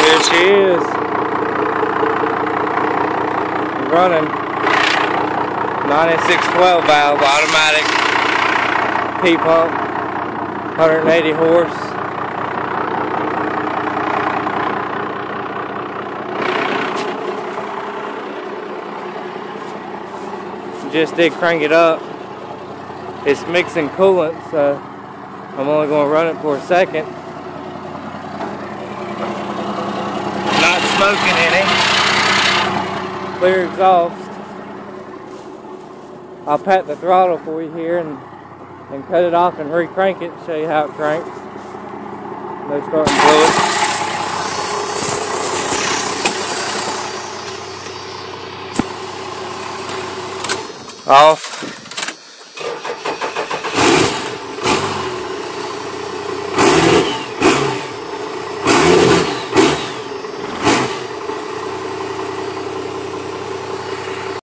Here she is. Running 9612 valve automatic P-pump, 180 horse. Just did crank it up. It's mixing coolant, so I'm only going to run it for a second. Not smoking any. Clear exhaust. I'll pat the throttle for you here and cut it off and re-crank it, show you how it cranks. No starting fluid. Off.